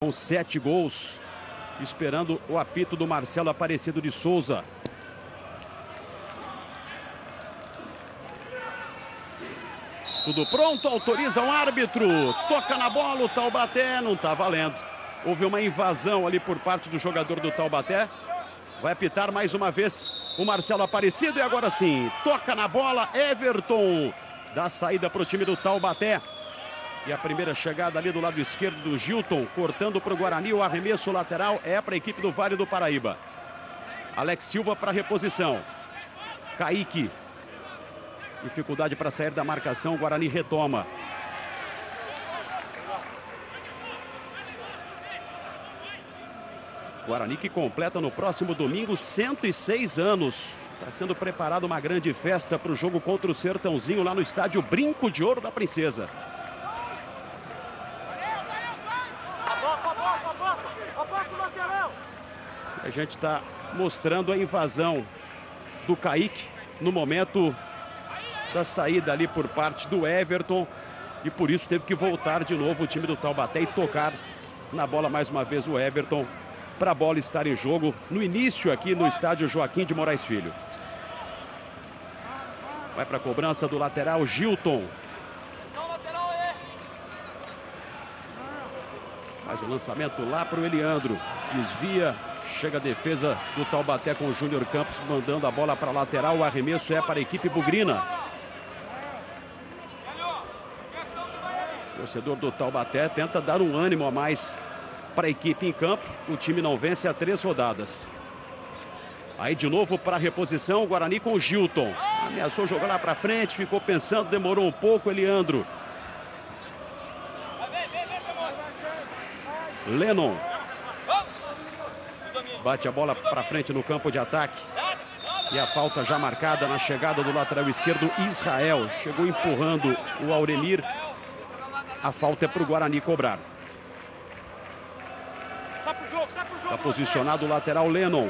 Com 7 gols, esperando o apito do Marcelo Aparecido de Souza. Tudo pronto, autoriza o árbitro. Toca na bola o Taubaté, não está valendo. Houve uma invasão ali por parte do jogador do Taubaté. Vai apitar mais uma vez o Marcelo Aparecido e agora sim, toca na bola, Everton. Dá saída para o time do Taubaté. E a primeira chegada ali do lado esquerdo do Gilton, cortando para o Guarani. O arremesso lateral é para a equipe do Vale do Paraíba. Alex Silva para reposição. Kaique. Dificuldade para sair da marcação, o Guarani retoma. Guarani que completa no próximo domingo 106 anos. Está sendo preparada uma grande festa para o jogo contra o Sertãozinho lá no estádio Brinco de Ouro da Princesa. A gente está mostrando a invasão do Kaique no momento da saída ali por parte do Everton. E por isso teve que voltar de novo o time do Taubaté e tocar na bola mais uma vez o Everton. Para a bola estar em jogo no início aqui no estádio Joaquim de Moraes Filho. Vai para a cobrança do lateral Gilton. Faz o lançamento lá para o Eliandro. Desvia. Chega a defesa do Taubaté com o Júnior Campos mandando a bola para a lateral. O arremesso é para a equipe bugrina. O torcedor do Taubaté tenta dar um ânimo a mais para a equipe em campo. O time não vence há 3 rodadas. Aí de novo para a reposição, o Guarani com o Gilton. Ameaçou jogar lá para frente, ficou pensando, demorou um pouco, Eliandro. Lennon. Bate a bola para frente no campo de ataque. E a falta já marcada na chegada do lateral esquerdo, Israel. Chegou empurrando o Auremir. A falta é para o Guarani cobrar. Está posicionado o lateral Lennon.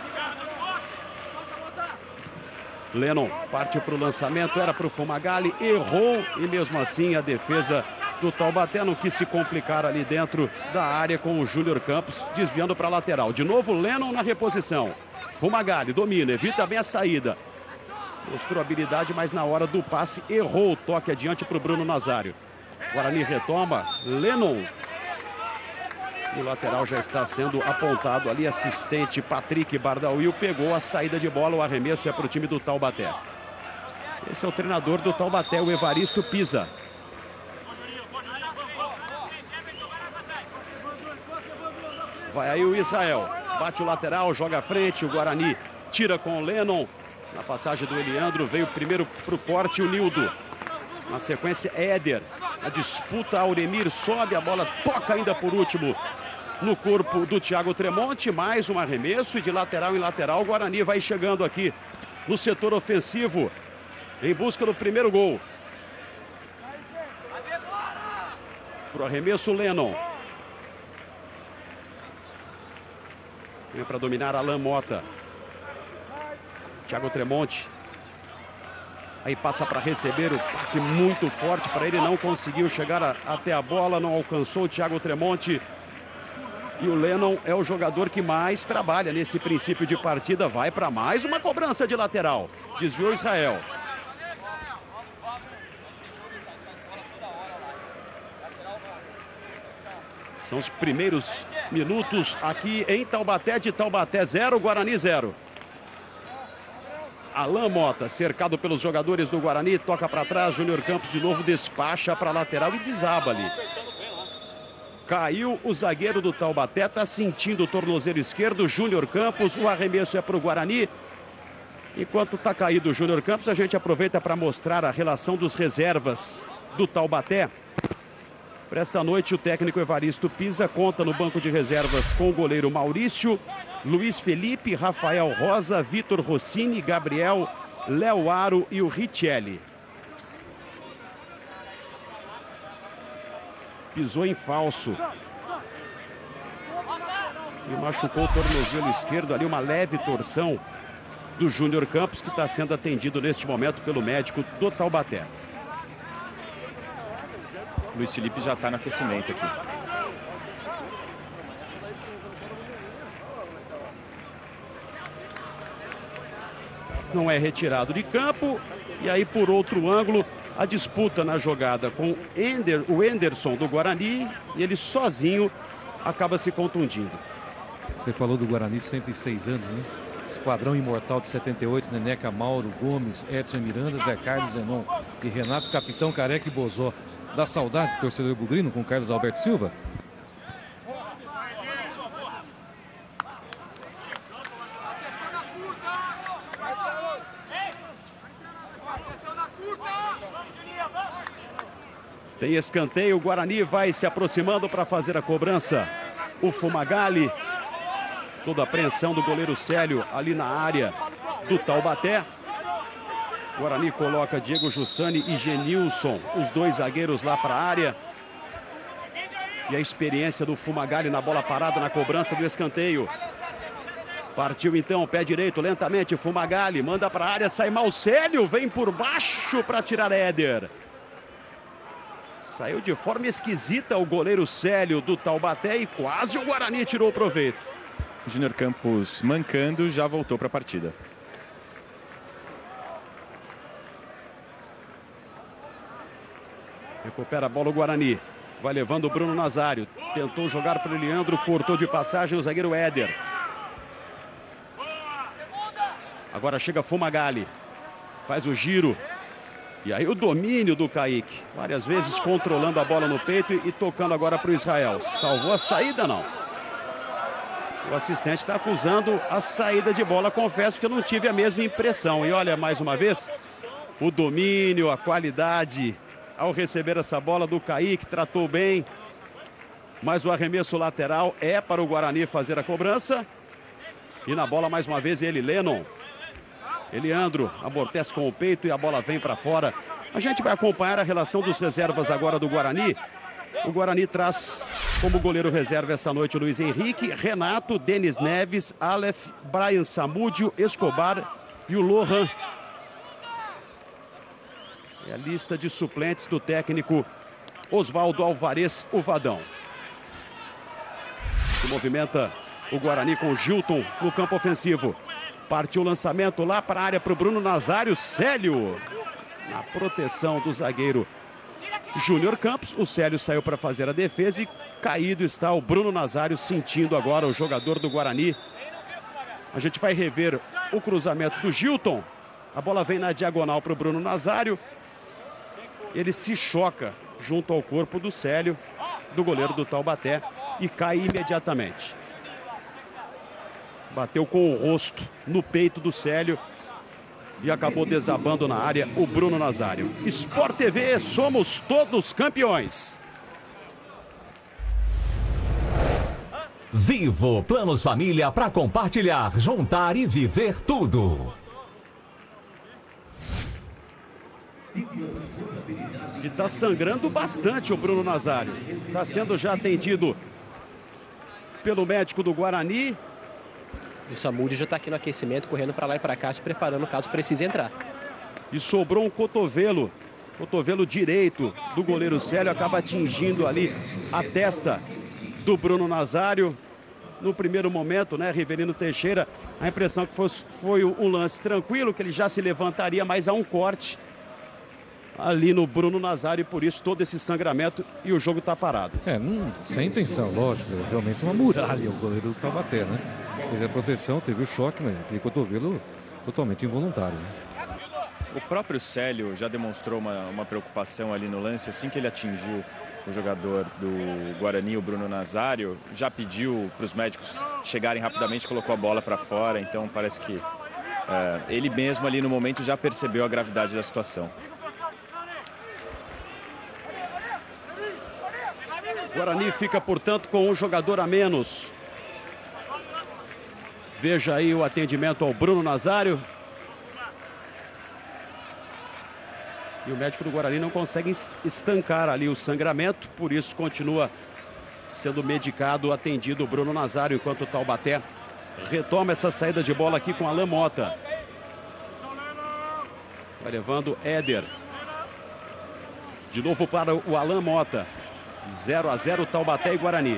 Lennon parte para o lançamento, era para o Fumagalli, errou e mesmo assim a defesa do Taubaté não quis se complicar ali dentro da área com o Júnior Campos, desviando para a lateral. De novo Lennon na reposição. Fumagalli domina, evita bem a saída. Mostrou habilidade, mas na hora do passe errou o toque adiante para o Bruno Nazário. Guarani retoma, Lennon. E o lateral já está sendo apontado ali, assistente Patrick Bardauil pegou a saída de bola, o arremesso é para o time do Taubaté. Esse é o treinador do Taubaté, o Evaristo Pisa. Vai aí o Israel, bate o lateral, joga à frente, o Guarani tira com o Lennon. Na passagem do Eliandro veio primeiro para o corte o Nildo. Na sequência Éder, a disputa, Auremir sobe, a bola toca ainda por último no corpo do Thiago Tremonti, mais um arremesso e de lateral em lateral o Guarani vai chegando aqui no setor ofensivo em busca do primeiro gol. Pro arremesso Lennon. Vem para dominar Alan Mota. Thiago Tremonti. Aí passa para receber, o passe muito forte para ele, não conseguiu chegar até a bola, não alcançou o Thiago Tremonti. E o Lennon é o jogador que mais trabalha nesse princípio de partida. Vai para mais uma cobrança de lateral. Desviou Israel. São os primeiros minutos aqui em Taubaté, de Taubaté 0, Guarani 0. Alan Mota, cercado pelos jogadores do Guarani, toca para trás, Júnior Campos de novo despacha para a lateral e desaba ali. Caiu o zagueiro do Taubaté, está sentindo o tornozelo esquerdo, Júnior Campos, o arremesso é para o Guarani. Enquanto está caído o Júnior Campos, a gente aproveita para mostrar a relação dos reservas do Taubaté. Para esta noite, o técnico Evaristo Pisa conta no banco de reservas com o goleiro Maurício, Luiz Felipe, Rafael Rosa, Vitor Rossini, Gabriel, Léo Aro e o Richelli. Pisou em falso. E machucou o tornozelo esquerdo ali, uma leve torção do Júnior Campos, que está sendo atendido neste momento pelo médico do Taubaté. Luiz Felipe já está no aquecimento aqui. não é retirado de campo. E aí, por outro ângulo, a disputa na jogada com o Enderson do Guarani, e ele sozinho acaba se contundindo. Você falou do Guarani, 106 anos, né? Esquadrão imortal de 78, Neneca, Mauro, Gomes, Edson Miranda, Zé Carlos, Zenon e Renato, Capitão, Careca e Bozó. Dá saudade do torcedor bugrino com Carlos Alberto Silva? Tem escanteio, o Guarani vai se aproximando para fazer a cobrança. O Fumagalli, toda a apreensão do goleiro Célio ali na área do Taubaté. O Guarani coloca Diego Jussani e Genilson, os dois zagueiros lá para a área. E a experiência do Fumagalli na bola parada, na cobrança do escanteio. Partiu então, pé direito, lentamente, Fumagalli, manda para a área, sai mal Célio, vem por baixo para tirar Éder. Saiu de forma esquisita o goleiro Célio do Taubaté e quase o Guarani tirou o proveito. Júnior Campos mancando, já voltou para a partida. Recupera a bola o Guarani. Vai levando o Bruno Nazário. Tentou jogar para o Leandro, cortou de passagem o zagueiro Éder. Agora chega Fumagalli. Faz o giro. E aí o domínio do Kaique. Várias vezes controlando a bola no peito e tocando agora para o Israel. Salvou a saída, não. O assistente está acusando a saída de bola. Confesso que eu não tive a mesma impressão. E olha, mais uma vez, o domínio, a qualidade ao receber essa bola do Kaique. Tratou bem. Mas o arremesso lateral é para o Guarani fazer a cobrança. E na bola, mais uma vez, ele, Lennon. Eliandro amortece com o peito e a bola vem para fora. A gente vai acompanhar a relação dos reservas agora do Guarani. O Guarani traz como goleiro reserva esta noite o Luiz Henrique, Renato, Denis Neves, Aleph, Brian Samúdio, Escobar e o Lohan. É a lista de suplentes do técnico Oswaldo Alvarez, o Vadão. Se movimenta o Guarani com Gilton no campo ofensivo. Partiu o lançamento lá para a área para o Bruno Nazário. Célio na proteção do zagueiro Júnior Campos. O Célio saiu para fazer a defesa e caído está o Bruno Nazário, sentindo agora o jogador do Guarani. A gente vai rever o cruzamento do Gilton. A bola vem na diagonal para o Bruno Nazário. Ele se choca junto ao corpo do Célio, do goleiro do Taubaté, e cai imediatamente. Bateu com o rosto no peito do Célio e acabou desabando na área o Bruno Nazário. Sport TV, somos todos campeões. Vivo Planos Família para compartilhar, juntar e viver tudo. E está sangrando bastante o Bruno Nazário. Está sendo já atendido pelo médico do Guarani. O Samúdio já está aqui no aquecimento, correndo para lá e para cá, se preparando caso precise entrar. E sobrou um cotovelo direito do goleiro Célio, acaba atingindo ali a testa do Bruno Nazário. No primeiro momento, né, Rivelino Teixeira, a impressão que foi um lance tranquilo, que ele já se levantaria, mas há um corte ali no Bruno Nazário, e por isso todo esse sangramento e o jogo está parado. Sem intenção, lógico, realmente uma muralha o goleiro do Taubaté, né? Fez a proteção, teve o choque, mas aquele cotovelo totalmente involuntário, né? O próprio Célio já demonstrou uma preocupação ali no lance, assim que ele atingiu o jogador do Guarani, o Bruno Nazário, já pediu para os médicos chegarem rapidamente, colocou a bola para fora, então parece que ele mesmo ali no momento já percebeu a gravidade da situação. Guarani fica, portanto, com um jogador a menos. Veja aí o atendimento ao Bruno Nazário. E o médico do Guarani não consegue estancar ali o sangramento, por isso continua sendo medicado, atendido o Bruno Nazário, enquanto o Taubaté retoma essa saída de bola aqui com Alan Mota. Vai levando Éder. De novo para o Alan Mota. 0-0 Taubaté e Guarani.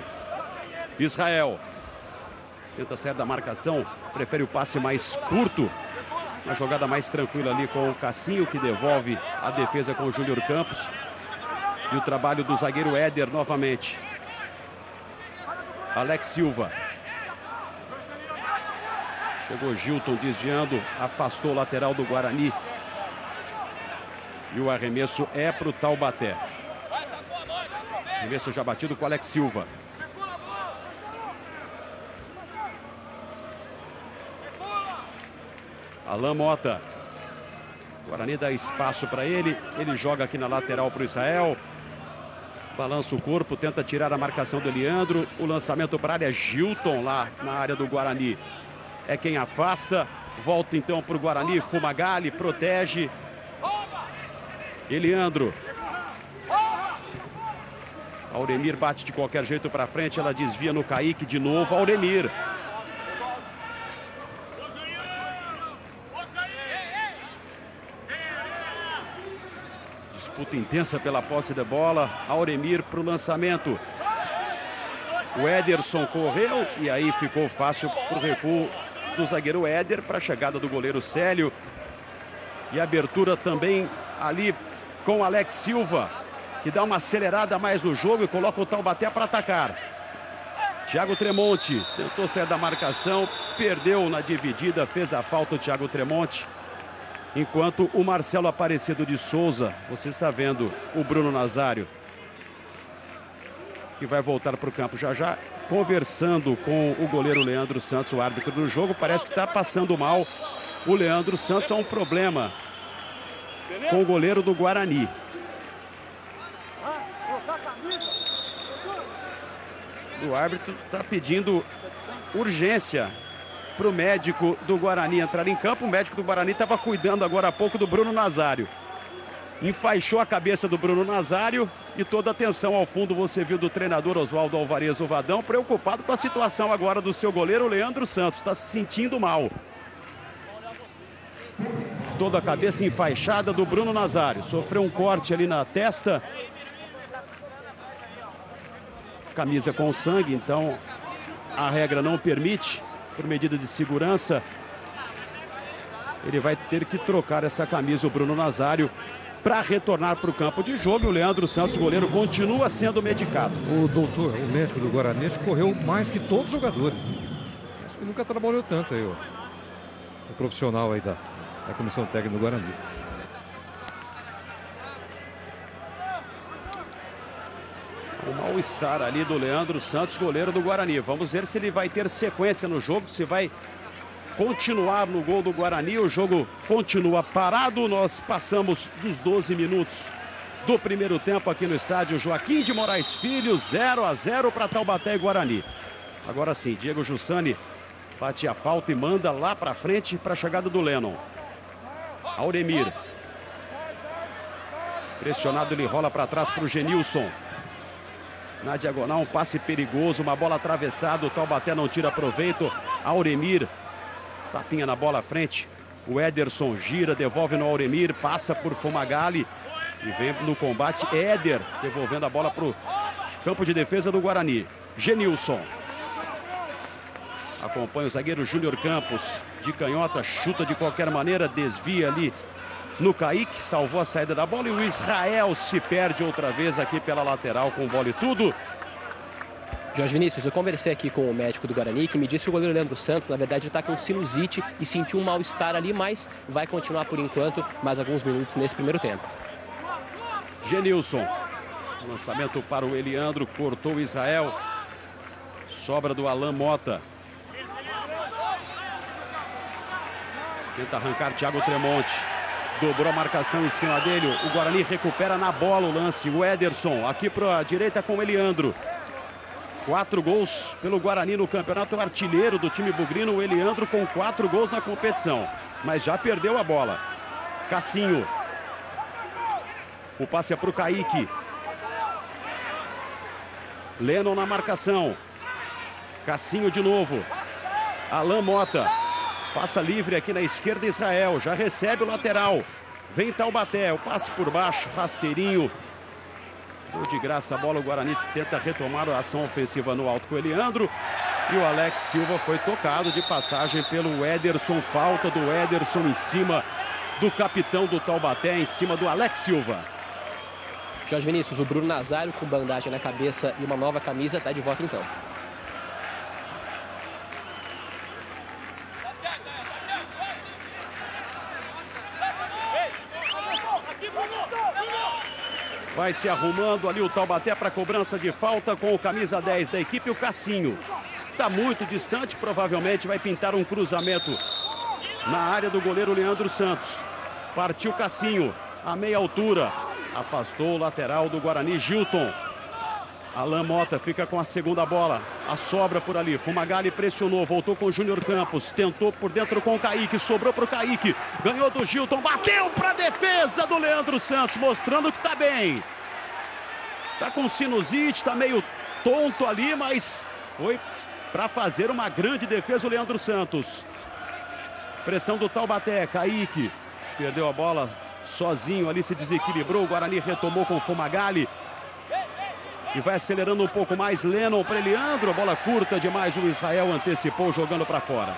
Israel tenta sair da marcação, prefere o passe mais curto. Uma jogada mais tranquila ali com o Cassinho, que devolve a defesa com o Júnior Campos. E o trabalho do zagueiro Éder novamente. Alex Silva. Chegou Gilton desviando, afastou o lateral do Guarani. E o arremesso é para o Taubaté. Arremesso já batido com o Alex Silva. Alan Mota. O Guarani dá espaço para ele. Ele joga aqui na lateral para o Israel. Balança o corpo, tenta tirar a marcação do Eliandro. O lançamento para a área. Gilton lá na área do Guarani. É quem afasta. Volta então para o Guarani. Fumagalli protege. Eliandro. Auremir bate de qualquer jeito para frente. Ela desvia no Kaique de novo. Auremir. Disputa intensa pela posse da bola. Auremir para o lançamento. O Ederson correu e aí ficou fácil para o recuo do zagueiro Éder para a chegada do goleiro Célio. E abertura também ali com o Alex Silva, que dá uma acelerada mais no jogo e coloca o Taubaté para atacar. Thiago Tremonti tentou sair da marcação, perdeu na dividida, fez a falta o Thiago Tremonti. Enquanto o Marcelo Aparecido de Souza, você está vendo o Bruno Nazário, que vai voltar para o campo já já, conversando com o goleiro Leandro Santos, o árbitro do jogo. Parece que está passando mal o Leandro Santos. Há um problema com o goleiro do Guarani. O árbitro está pedindo urgência para o médico do Guarani entrar em campo. O médico do Guarani estava cuidando agora há pouco do Bruno Nazário. Enfaixou a cabeça do Bruno Nazário e toda a atenção ao fundo você viu do treinador Oswaldo Alvarez o Vadão, preocupado com a situação agora do seu goleiro Leandro Santos. Está se sentindo mal. Toda a cabeça enfaixada do Bruno Nazário. Sofreu um corte ali na testa. Camisa com sangue, então a regra não permite, por medida de segurança. Ele vai ter que trocar essa camisa, o Bruno Nazário, para retornar para o campo de jogo. O Leandro Santos, goleiro, continua sendo medicado. O doutor, o médico do Guarani, correu mais que todos os jogadores, né? Acho que nunca trabalhou tanto aí, o profissional aí da comissão técnica do Guarani. O mal-estar ali do Leandro Santos, goleiro do Guarani. Vamos ver se ele vai ter sequência no jogo, se vai continuar no gol do Guarani. O jogo continua parado. Nós passamos dos 12 minutos do primeiro tempo aqui no estádio Joaquim de Moraes Filho. 0-0 para Taubaté e Guarani. Agora sim, Diego Jussani bate a falta e manda lá para frente para a chegada do Lennon. Auremir. Pressionado, ele rola para trás para o Genilson. Na diagonal, um passe perigoso, uma bola atravessada, o Taubaté não tira proveito. Auremir, tapinha na bola à frente. O Ederson gira, devolve no Auremir, passa por Fumagalli e vem no combate Éder, devolvendo a bola para o campo de defesa do Guarani. Genilson. Acompanha o zagueiro Júnior Campos, de canhota, chuta de qualquer maneira, desvia ali no Kaique, salvou a saída da bola e o Israel se perde outra vez aqui pela lateral com bola e tudo. Jorge Vinícius, eu conversei aqui com o médico do Guarani, que me disse que o goleiro Leandro Santos, na verdade, está com sinusite e sentiu um mal-estar ali, mas vai continuar por enquanto mais alguns minutos nesse primeiro tempo. Genilson, lançamento para o Eliandro, cortou o Israel, sobra do Alan Mota. Tenta arrancar Thiago Tremonti. Dobrou a marcação em cima dele. O Guarani recupera na bola o lance. O Ederson aqui para a direita com o Eliandro. 4 gols pelo Guarani no campeonato. Artilheiro do time bugrino, o Eliandro, com 4 gols na competição. Mas já perdeu a bola. Cassinho. O passe é para o Kaique. Lennon na marcação. Cassinho de novo. Alan Mota. Passa livre aqui na esquerda, Israel. Já recebe o lateral. Vem Taubaté. O passe por baixo, rasteirinho. Deu de graça a bola. O Guarani tenta retomar a ação ofensiva no alto com o Eliandro. E o Alex Silva foi tocado de passagem pelo Ederson. Falta do Ederson em cima do capitão do Taubaté, em cima do Alex Silva. Jorge Vinícius, o Bruno Nazário com bandagem na cabeça e uma nova camisa está de volta em campo. Vai se arrumando ali o Taubaté para cobrança de falta com o camisa 10 da equipe, o Cassinho. Está muito distante, provavelmente vai pintar um cruzamento na área do goleiro Leandro Santos. Partiu Cassinho, a meia altura. Afastou o lateral do Guarani, Gilton. Alan Mota fica com a segunda bola. A sobra por ali. Fumagalli pressionou, voltou com o Júnior Campos. Tentou por dentro com o Kaique, sobrou para o Kaique. Ganhou do Gilton, bateu para a defesa do Leandro Santos, mostrando que está bem. Está com sinusite, está meio tonto ali, mas foi para fazer uma grande defesa o Leandro Santos. Pressão do Taubaté, Kaique. Perdeu a bola sozinho ali, se desequilibrou. O Guarani retomou com o Fumagalli. E vai acelerando um pouco mais. Lennon para Leandro. A bola curta demais. O Israel antecipou, jogando para fora.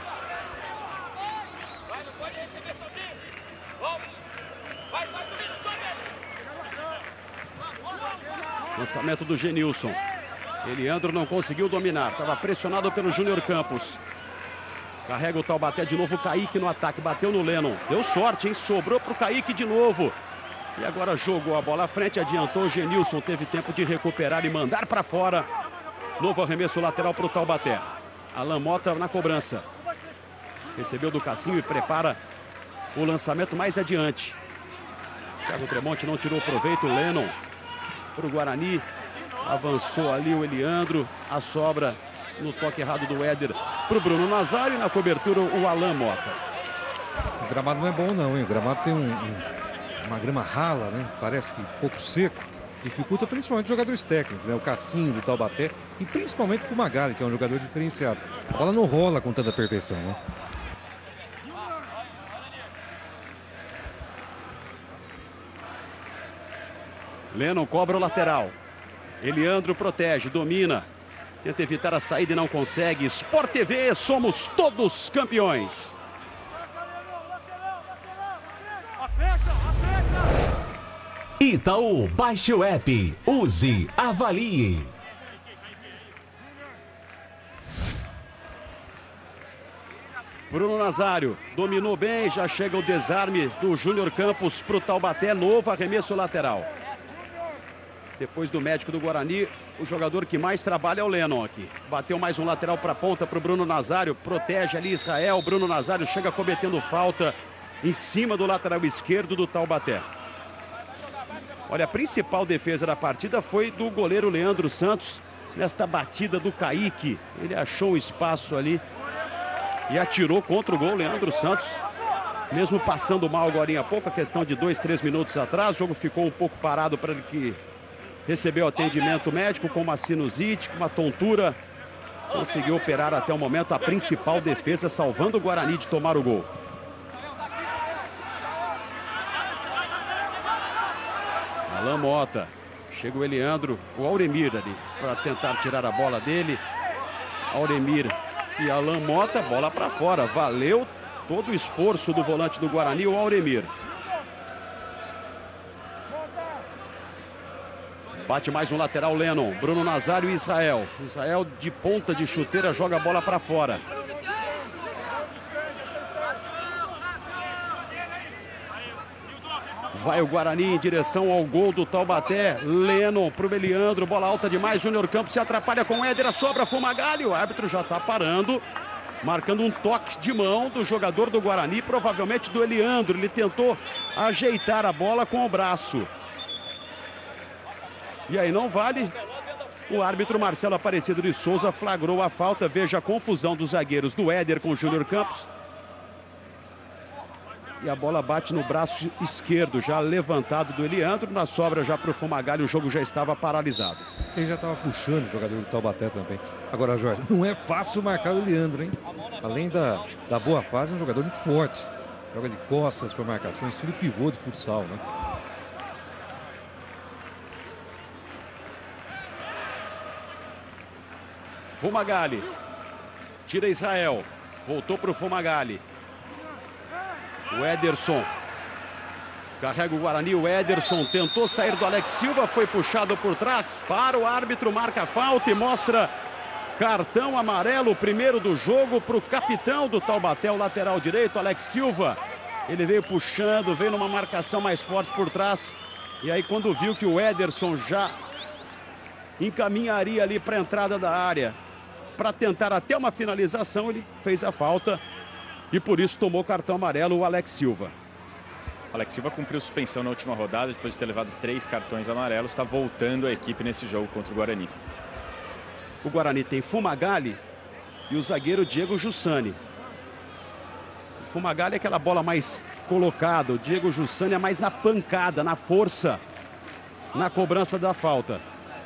Lançamento do Genilson. Leandro não conseguiu dominar. Estava pressionado pelo Júnior Campos. Carrega o Taubaté de novo. Kaique no ataque. Bateu no Lennon. Deu sorte, hein? Sobrou para o Kaique de novo. E agora jogou a bola à frente, adiantou o Genilson, teve tempo de recuperar e mandar para fora. Novo arremesso lateral para o Taubaté. Alan Mota na cobrança. Recebeu do Cassinho e prepara o lançamento mais adiante. Thiago Tremonti não tirou proveito. Lennon para o Guarani. Avançou ali o Eliandro. A sobra no toque errado do Éder para o Bruno Nazário. E na cobertura o Alan Mota. O gramado não é bom não, hein? O gramado tem uma grama rala, né? Parece que um pouco seco. Dificulta principalmente os jogadores técnicos, né? O Cassinho do Taubaté e principalmente o Fumagalli, que é um jogador diferenciado. A bola não rola com tanta perfeição, né? Lennon cobra o lateral. Eliandro protege, domina. Tenta evitar a saída e não consegue. Sport TV, somos todos campeões. Itaú, baixe o app, use, avalie. Bruno Nazário dominou bem, já chega o desarme do Júnior Campos para o Taubaté, novo arremesso lateral. Depois do médico do Guarani, o jogador que mais trabalha é o Lennon aqui. Bateu mais um lateral para a ponta para o Bruno Nazário, protege ali Israel. Bruno Nazário chega cometendo falta em cima do lateral esquerdo do Taubaté. Olha, a principal defesa da partida foi do goleiro Leandro Santos, nesta batida do Kaique. Ele achou um espaço ali e atirou contra o gol. Leandro Santos, mesmo passando mal agora há pouco, a questão de 2, 3 minutos atrás, o jogo ficou um pouco parado para ele que recebeu atendimento médico com uma sinusite, com uma tontura. Conseguiu operar até o momento a principal defesa, salvando o Guarani de tomar o gol. Alan Mota, chega o Eliandro, o Auremir ali, para tentar tirar a bola dele. Auremir e Alan Mota, bola para fora. Valeu todo o esforço do volante do Guarani, o Auremir. Bate mais um lateral, Lennon. Bruno Nazário e Israel. Israel de ponta de chuteira joga a bola para fora. Vai o Guarani em direção ao gol do Taubaté. Lennon para o Eliandro. Bola alta demais. Júnior Campos se atrapalha com o Éder. Sobra Fumagalli. O árbitro já está parando. Marcando um toque de mão do jogador do Guarani. Provavelmente do Eliandro. Ele tentou ajeitar a bola com o braço. E aí não vale. O árbitro Marcelo Aparecido de Souza flagrou a falta. Veja a confusão dos zagueiros do Éder com o Júnior Campos. E a bola bate no braço esquerdo, já levantado do Eliandro. Na sobra já para o Fumagalli, o jogo já estava paralisado. Ele já estava puxando o jogador do Taubaté também. Agora, Jorge, não é fácil marcar o Eliandro, hein? Além da boa fase, é um jogador muito forte. Joga de costas para marcação, estilo pivô de futsal, né? Fumagalli Tira Israel. Voltou para o Fumagalli. O Ederson. Carrega o Guarani. O Ederson tentou sair do Alex Silva. Foi puxado por trás. Para o árbitro. Marca a falta e mostra cartão amarelo. O primeiro do jogo para o capitão do Taubaté, o lateral direito, Alex Silva. Ele veio puxando. Veio numa marcação mais forte por trás. E aí quando viu que o Ederson já encaminharia ali para a entrada da área, para tentar até uma finalização, ele fez a falta e por isso tomou cartão amarelo o Alex Silva. Alex Silva cumpriu suspensão na última rodada, depois de ter levado 3 cartões amarelos, está voltando a equipe nesse jogo contra o Guarani. O Guarani tem Fumagalli e o zagueiro Diego Jussani. O Fumagalli é aquela bola mais colocada, o Diego Jussani é mais na pancada, na força, na cobrança da falta.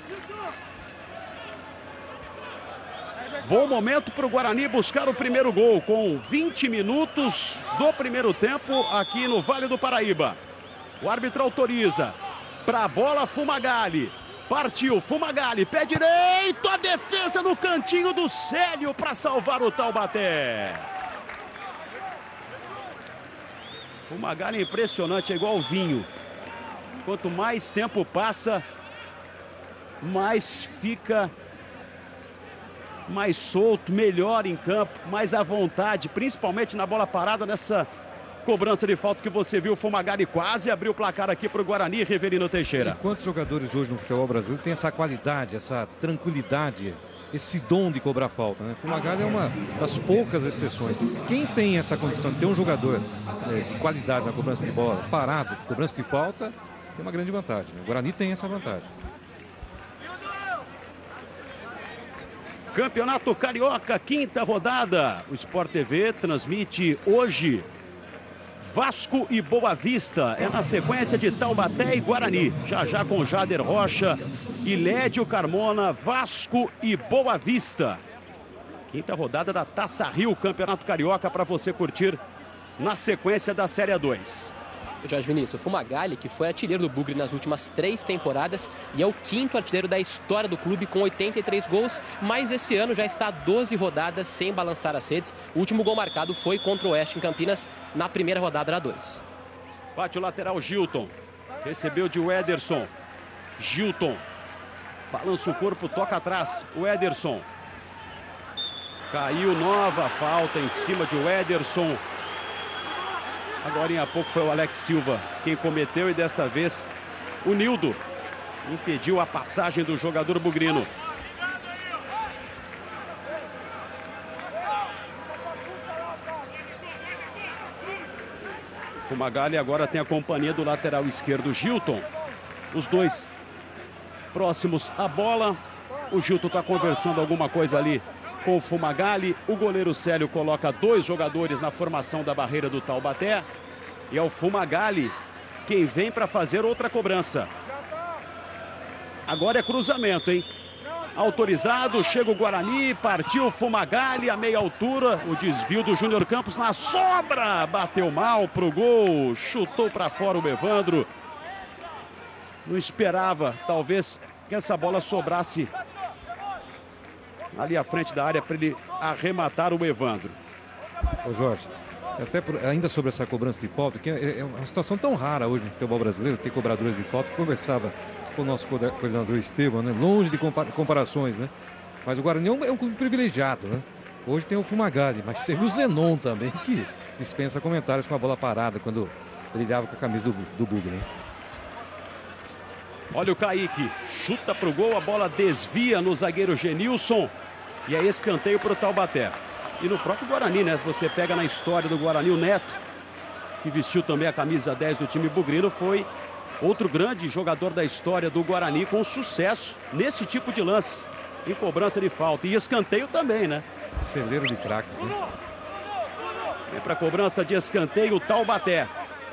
Bom momento para o Guarani buscar o primeiro gol, com 20 minutos do primeiro tempo aqui no Vale do Paraíba. O árbitro autoriza para a bola Fumagalli. Partiu Fumagalli, pé direito, a defesa no cantinho do Célio para salvar o Taubaté. Fumagalli é impressionante, é igual o vinho. Quanto mais tempo passa, mais fica mais solto, melhor em campo, mais à vontade, principalmente na bola parada, nessa cobrança de falta que você viu. O Fumagalli quase abriu o placar aqui para o Guarani, Riverino Teixeira. E quantos jogadores hoje no futebol brasileiro têm essa qualidade, essa tranquilidade, esse dom de cobrar falta, né? O Fumagalli é uma das poucas exceções. Quem tem essa condição de ter um jogador de qualidade na cobrança de bola, parado, de cobrança de falta, tem uma grande vantagem, né? O Guarani tem essa vantagem. Campeonato Carioca, quinta rodada. O Sport TV transmite hoje Vasco e Boa Vista. É na sequência de Taubaté e Guarani. Já já com Jader Rocha e Lédio Carmona, Vasco e Boa Vista. Quinta rodada da Taça Rio, Campeonato Carioca, para você curtir na sequência da Série 2. Jorge Vinícius, o Fumagalli, que foi artilheiro do Bugre nas últimas 3 temporadas e é o 5º artilheiro da história do clube com 83 gols, mas esse ano já está a 12 rodadas sem balançar as redes. O último gol marcado foi contra o Oeste em Campinas na primeira rodada da 2. Bate o lateral Gilton, recebeu de Ederson. Gilton, balança o corpo, toca atrás, o Ederson. Caiu, nova falta em cima de Ederson. Agora, há pouco, foi o Alex Silva quem cometeu e desta vez o Nildo impediu a passagem do jogador bugrino. O Fumagalli agora tem a companhia do lateral esquerdo Gilton. Os dois próximos à bola. O Gilton está conversando alguma coisa ali com o Fumagalli. O goleiro Célio coloca 2 jogadores na formação da barreira do Taubaté. E é o Fumagalli quem vem para fazer outra cobrança. Agora é cruzamento, hein? Autorizado, chega o Guarani, partiu o Fumagalli a meia altura. O desvio do Júnior Campos na sobra. Bateu mal pro gol, chutou para fora o Evandro. Não esperava, talvez, que essa bola sobrasse ali à frente da área para ele arrematar o Evandro. Ô Jorge, ainda sobre essa cobrança de falta, que é uma situação tão rara hoje no futebol brasileiro, ter cobradores de falta. Conversava com o nosso coordenador Estevam, né? Longe de comparações, né? Mas o Guarani é um clube privilegiado, né? Hoje tem o Fumagalli, mas teve o Zenon também, que dispensa comentários com a bola parada quando brilhava com a camisa do Bugre, né? Olha o Kaique, chuta pro gol, a bola desvia no zagueiro Genilson e é escanteio pro Taubaté. E no próprio Guarani, né? Você pega na história do Guarani o Neto, que vestiu também a camisa 10 do time bugrino, foi outro grande jogador da história do Guarani com sucesso nesse tipo de lance, em cobrança de falta. E escanteio também, né? Celeiro de craques, né? Vem para cobrança de escanteio o Taubaté.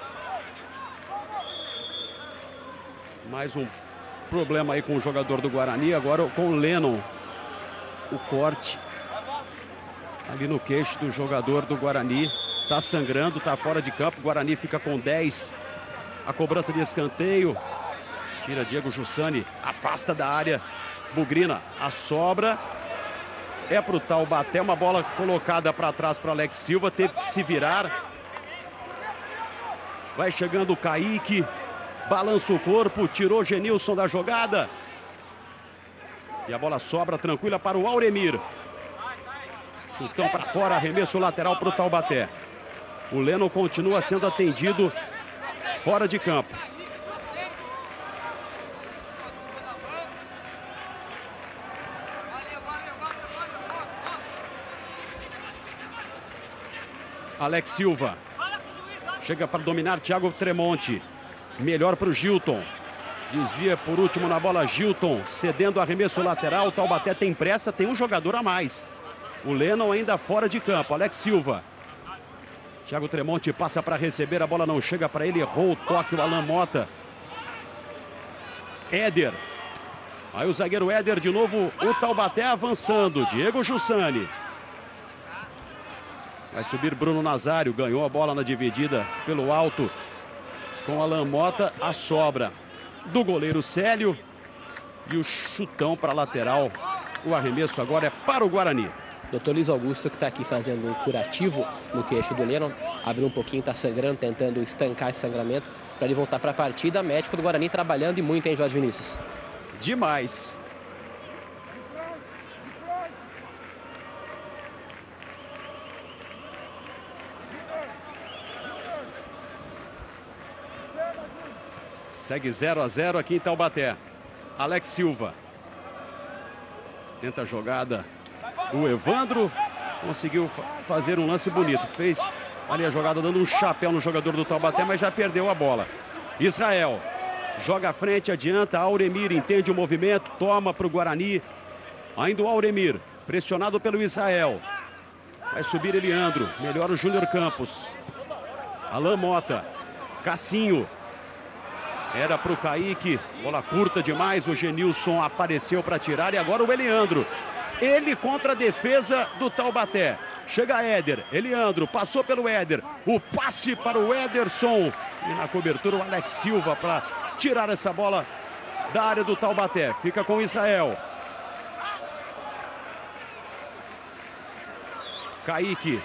Mais um problema aí com o jogador do Guarani, agora com o Lennon. O corte ali no queixo do jogador do Guarani. Tá sangrando, tá fora de campo. O Guarani fica com 10. A cobrança de escanteio. Tira Diego Jussani, afasta da área bugrina. A sobra. é para o Taubaté. Uma bola colocada para trás para Alex Silva. Teve que se virar. Vai chegando o Kaique. Balança o corpo. Tirou Genilson da jogada. E a bola sobra tranquila para o Auremir. Chutão para fora. Arremesso lateral para o Taubaté. O Lennon continua sendo atendido fora de campo. Alex Silva. Chega para dominar Thiago Tremonti. Melhor para o Gilton. Desvia por último na bola Gilton. Cedendo arremesso lateral. O Taubaté tem pressa, tem um jogador a mais. O Lennon ainda fora de campo. Alex Silva. Thiago Tremonti passa para receber. A bola não chega para ele. Errou o toque o Alan Mota. Éder. Aí o zagueiro Éder de novo. O Taubaté avançando. Diego Jussani. Vai subir Bruno Nazário, ganhou a bola na dividida pelo alto com Alan Mota. A sobra do goleiro Célio e o chutão para a lateral. O arremesso agora é para o Guarani. Doutor Luiz Augusto, que está aqui fazendo um curativo no queixo do Lennon. Abriu um pouquinho, está sangrando, tentando estancar esse sangramento para ele voltar para a partida. Médico do Guarani trabalhando e muito, hein, Jorge Vinícius? Demais. Segue 0 a 0 aqui em Taubaté. Alex Silva. Tenta a jogada. O Evandro conseguiu fazer um lance bonito. Fez ali a jogada dando um chapéu no jogador do Taubaté, mas já perdeu a bola. Israel. Joga à frente, adianta. Auremir entende o movimento. Toma para o Guarani. Ainda o Auremir. Pressionado pelo Israel. Vai subir Eliandro. Melhora o Júnior Campos. Alan Mota. Cassinho. Era para o Kaique, bola curta demais, o Genilson apareceu para tirar e agora o Eliandro. Ele contra a defesa do Taubaté. Chega Éder, Eliandro, passou pelo Éder. O passe para o Ederson. E na cobertura o Alex Silva para tirar essa bola da área do Taubaté. Fica com Israel. Kaique.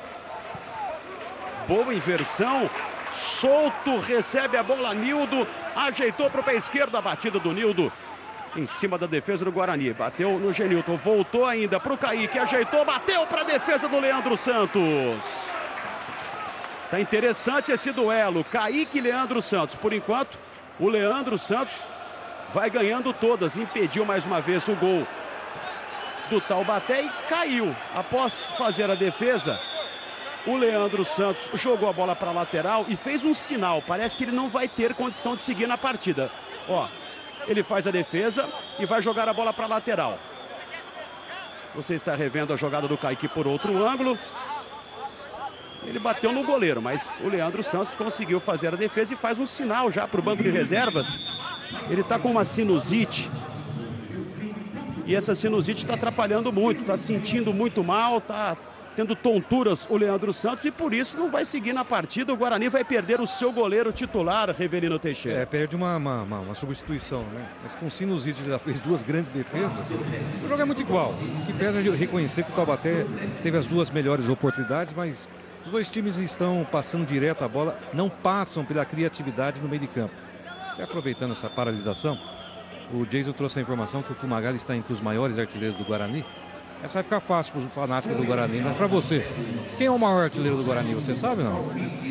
Boa inversão. Solto, recebe a bola Nildo, ajeitou para o pé esquerdo, a batida do Nildo em cima da defesa do Guarani, bateu no Genilton, voltou ainda para o Kaique, ajeitou, bateu para a defesa do Leandro Santos. Tá interessante esse duelo, Kaique e Leandro Santos. Por enquanto, o Leandro Santos vai ganhando todas, impediu mais uma vez o gol do Taubaté e caiu. Após fazer a defesa, o Leandro Santos jogou a bola para a lateral e fez um sinal. Parece que ele não vai ter condição de seguir na partida. Ó, ele faz a defesa e vai jogar a bola para a lateral. Você está revendo a jogada do Kaique por outro ângulo. Ele bateu no goleiro, mas o Leandro Santos conseguiu fazer a defesa e faz um sinal já para o banco de reservas. Ele está com uma sinusite. E essa sinusite está atrapalhando muito, está sentindo muito mal, está tendo tonturas o Leandro Santos e por isso não vai seguir na partida. O Guarani vai perder o seu goleiro titular, Revelino Teixeira. Perde uma substituição, né? Mas com sinusite ele já fez duas grandes defesas. O jogo é muito igual. O que pesa é reconhecer que o Taubaté teve as duas melhores oportunidades, mas os dois times estão passando direto a bola, não passam pela criatividade no meio de campo. E aproveitando essa paralisação, o Jason trouxe a informação que o Fumagalli está entre os maiores artilheiros do Guarani. Essa vai ficar fácil para os fanáticos do Guarani, mas para você, quem é o maior artilheiro do Guarani? Você sabe, não?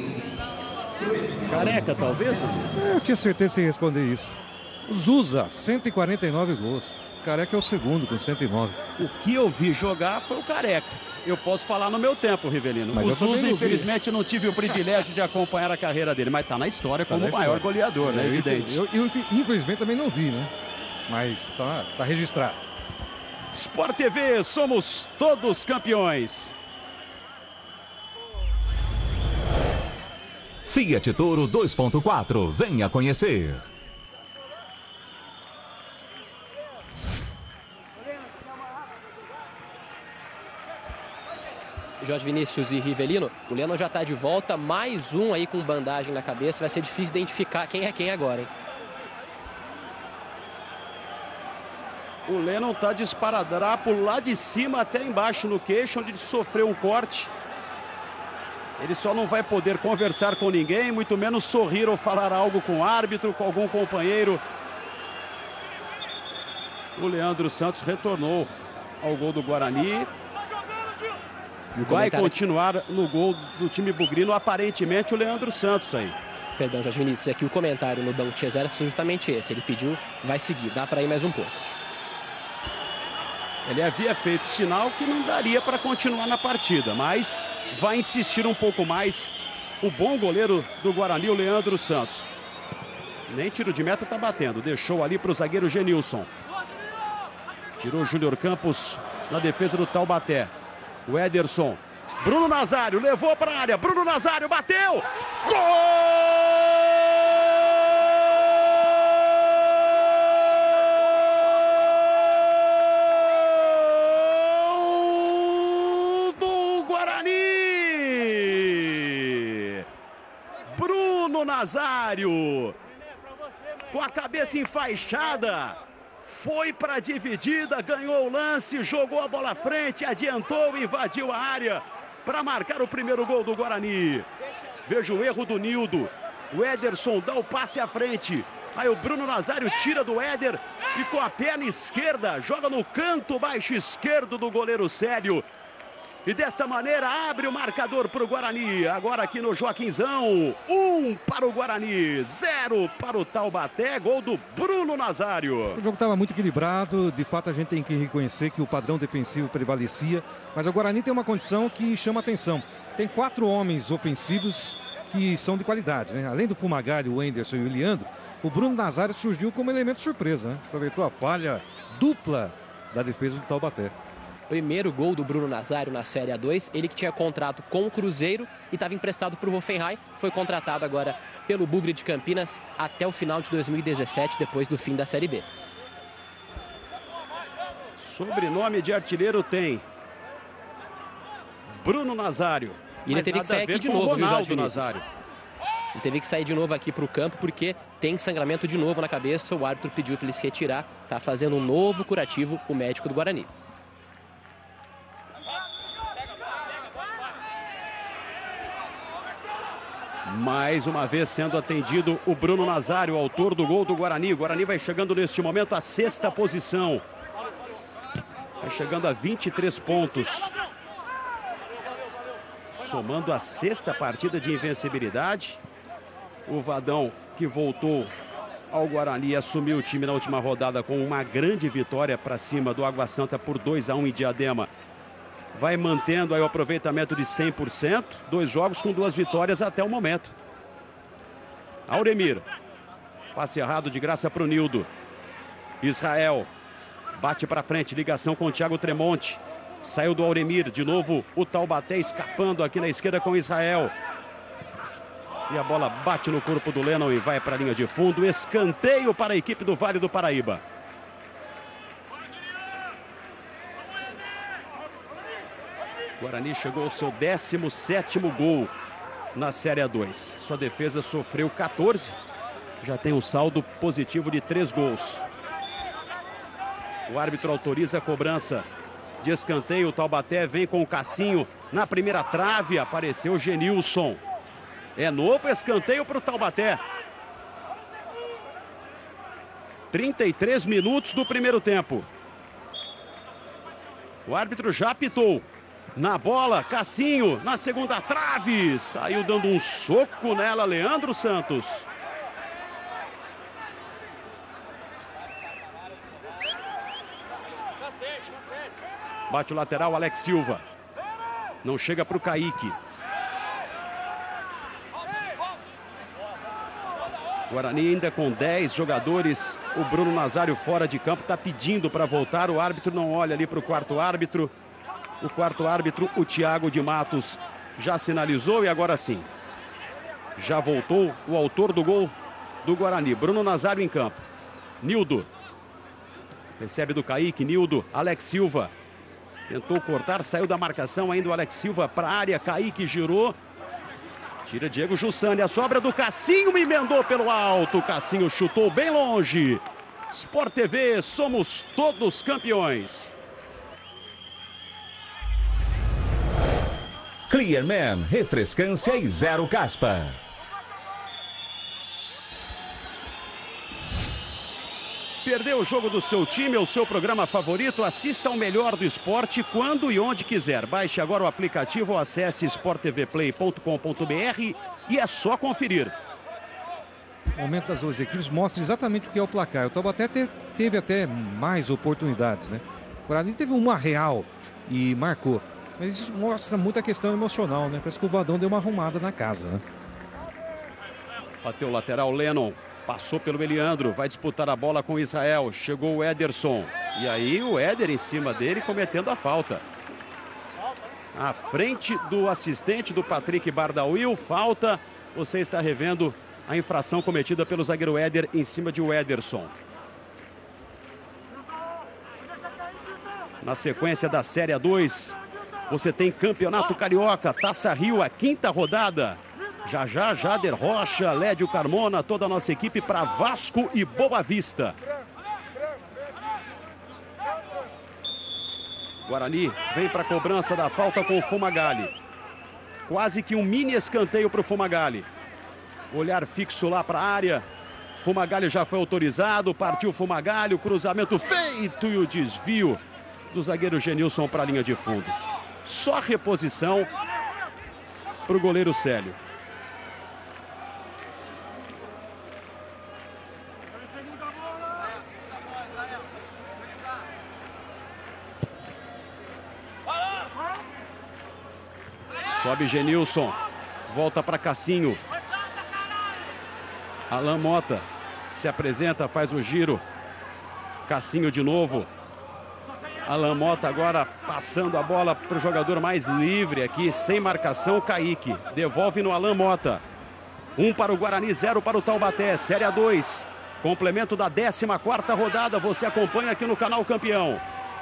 Careca, talvez? Eu tinha certeza que você ia responder isso. O Zusa, 149 gols. O Careca é o segundo, com 109. O que eu vi jogar foi o Careca. Eu posso falar no meu tempo, Rivelino. Mas o Zusa, infelizmente, não tive o privilégio de acompanhar a carreira dele, mas está na história como o maior goleador, né? Evidente. Eu, infelizmente, também não vi, né? Mas tá registrado. Sport TV, somos todos campeões. Fiat Toro 2.4, venha conhecer. Jorge Vinícius e Rivelino, o Lennon já está de volta, mais um aí com bandagem na cabeça, vai ser difícil identificar quem é quem agora, hein? O Lennon tá de esparadrapo lá de cima até embaixo no queixo, onde ele sofreu um corte. Ele só não vai poder conversar com ninguém, muito menos sorrir ou falar algo com o árbitro, com algum companheiro. O Leandro Santos retornou ao gol do Guarani. Vai continuar no gol do time bugrino, aparentemente, o Leandro Santos aí. Perdão, Jorge Vinícius, é que o comentário no banco tinha zero foi justamente esse. Ele pediu, vai seguir, dá para ir mais um pouco. Ele havia feito sinal que não daria para continuar na partida, mas vai insistir um pouco mais o bom goleiro do Guarani, o Leandro Santos. Nem tiro de meta tá batendo, deixou ali para o zagueiro Genilson. Tirou o Júnior Campos na defesa do Taubaté. O Ederson. Bruno Nazário levou para a área. Bruno Nazário bateu. Gol do Guarani. Bruno Nazário. Com a cabeça enfaixada. Foi para a dividida, ganhou o lance, jogou a bola à frente, adiantou, invadiu a área para marcar o primeiro gol do Guarani. Veja o erro do Nildo. O Ederson dá o passe à frente. Aí o Bruno Nazário tira do Éder e com a perna esquerda joga no canto baixo esquerdo do goleiro Célio. E desta maneira abre o marcador para o Guarani. Agora aqui no Joaquinzão. 1 para o Guarani, 0 para o Taubaté. Gol do Bruno Nazário. O jogo estava muito equilibrado. De fato, a gente tem que reconhecer que o padrão defensivo prevalecia. Mas o Guarani tem uma condição que chama atenção. Tem 4 homens ofensivos que são de qualidade, né? Além do Fumagalli, o Anderson e o Leandro, o Bruno Nazário surgiu como elemento surpresa, né? Aproveitou a falha dupla da defesa do Taubaté. Primeiro gol do Bruno Nazário na Série A2, ele que tinha contrato com o Cruzeiro e estava emprestado para o Hoffenheim, foi contratado agora pelo Bugre de Campinas até o final de 2017, depois do fim da Série B. Sobrenome de artilheiro tem Bruno Nazário. E ele teve que sair aqui de novo, viu, Jorge Vinícius? Nazário. Ele teve que sair de novo aqui para o campo porque tem sangramento de novo na cabeça, o árbitro pediu para ele se retirar, está fazendo um novo curativo o médico do Guarani. Mais uma vez sendo atendido o Bruno Nazário, autor do gol do Guarani. O Guarani vai chegando neste momento à 6ª posição. Vai chegando a 23 pontos. Somando a 6ª partida de invencibilidade. O Vadão, que voltou ao Guarani, assumiu o time na última rodada com uma grande vitória para cima do Água Santa por 2-1 em Diadema. Vai mantendo aí o aproveitamento de 100%. 2 jogos com 2 vitórias até o momento. Auremir. Passe errado de graça para o Nildo. Israel. Bate para frente. Ligação com o Thiago Tremonti. Saiu do Auremir. De novo o Taubaté escapando aqui na esquerda com Israel. E a bola bate no corpo do Lennon e vai para a linha de fundo. Escanteio para a equipe do Vale do Paraíba. O Guarani chegou ao seu 17º gol na Série A2. Sua defesa sofreu 14. Já tem um saldo positivo de 3 gols. O árbitro autoriza a cobrança de escanteio. O Taubaté vem com o Cassinho na primeira trave. Apareceu o Genilson. É novo escanteio para o Taubaté. 33 minutos do primeiro tempo. O árbitro já apitou. Na bola, Cassinho, na segunda trave. Saiu dando um soco nela, Leandro Santos. Bate o lateral, Alex Silva. Não chega para o Kaique. Guarani ainda com 10 jogadores. O Bruno Nazário fora de campo, está pedindo para voltar. O árbitro não olha ali para o quarto árbitro. O quarto árbitro, o Thiago de Matos, já sinalizou e agora sim. Já voltou o autor do gol do Guarani. Bruno Nazário em campo. Nildo. Recebe do Kaique, Nildo, Alex Silva. Tentou cortar, saiu da marcação ainda o Alex Silva para a área. Kaique girou. Tira Diego Jussani. A sobra do Cassinho emendou pelo alto. Cassinho chutou bem longe. Sport TV, somos todos campeões. Clearman, refrescância e zero caspa. Perdeu o jogo do seu time, o seu programa favorito? Assista ao melhor do esporte quando e onde quiser. Baixe agora o aplicativo ou acesse sporttvplay.com.br e é só conferir. O momento das duas equipes mostra exatamente o que é o placar. O Taubaté teve até mais oportunidades, né? O Guarani teve uma real e marcou. Mas isso mostra muita questão emocional, né? Parece que o Vadão deu uma arrumada na casa, né? Bateu o lateral Lennon. Passou pelo Eliandro, vai disputar a bola com o Israel. Chegou o Ederson. E aí o Éder em cima dele cometendo a falta. À frente do assistente do Patrick Bardawil, falta. Você está revendo a infração cometida pelo zagueiro Éder em cima de Ederson. Na sequência da Série A2, você tem Campeonato Carioca, Taça Rio, a 5ª rodada. Já já, Jader Rocha, Lédio Carmona, toda a nossa equipe para Vasco e Boa Vista. Guarani vem para a cobrança da falta com o Fumagalli. Quase que um mini escanteio para o Fumagalli. Olhar fixo lá para a área. Fumagalli já foi autorizado, partiu Fumagalli, o cruzamento feito e o desvio do zagueiro Genilson para a linha de fundo. Só reposição para o goleiro Célio. Sobe Genilson, volta para Cassinho. Alan Mota se apresenta, faz o giro. Cassinho de novo. Alan Mota agora passando a bola para o jogador mais livre aqui, sem marcação, Kaique. Devolve no Alan Mota. 1 para o Guarani, 0 para o Taubaté. Série A2, complemento da 14ª rodada. Você acompanha aqui no canal Campeão.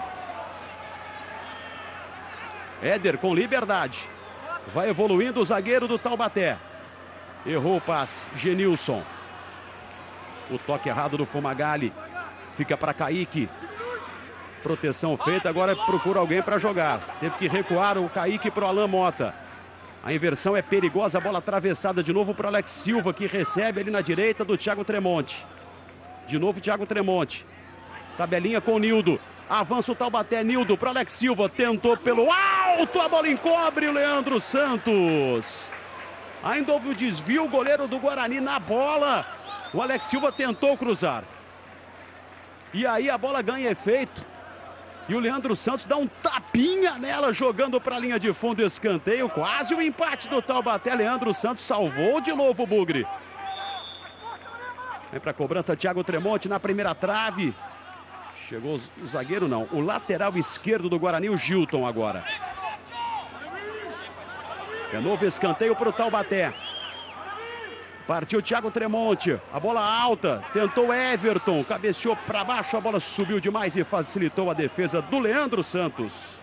Éder com liberdade. Vai evoluindo o zagueiro do Taubaté. Errou o passe, Genilson. O toque errado do Fumagalli. Fica para Kaique. Proteção feita, agora procura alguém para jogar. Teve que recuar o Kaique para o Alan Mota. A inversão é perigosa, a bola atravessada de novo para o Alex Silva, que recebe ali na direita do Thiago Tremonti. De novo Thiago Tremonti. Tabelinha com o Nildo. Avança o Taubaté, Nildo para Alex Silva, tentou pelo alto, a bola encobre o Leandro Santos. Ainda houve o desvio, o goleiro do Guarani na bola. O Alex Silva tentou cruzar. E aí a bola ganha efeito. E o Leandro Santos dá um tapinha nela, jogando para a linha de fundo, escanteio. Quase o empate do Taubaté. Leandro Santos salvou de novo o Bugre. Vem para a cobrança Thiago Tremonti na primeira trave. Chegou o zagueiro, não. O lateral esquerdo do Guarani, o Gilton agora. É novo escanteio para o Taubaté. Partiu o Thiago Tremonti. A bola alta. Tentou Everton. Cabeceou para baixo. A bola subiu demais e facilitou a defesa do Leandro Santos.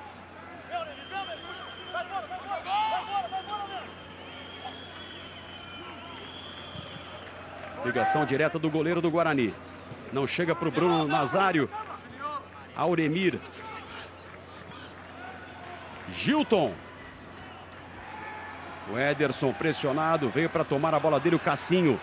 Ligação direta do goleiro do Guarani. Não chega para o Bruno Nazário. Auremir. Gilton. O Ederson pressionado. Veio para tomar a bola dele o Cassinho.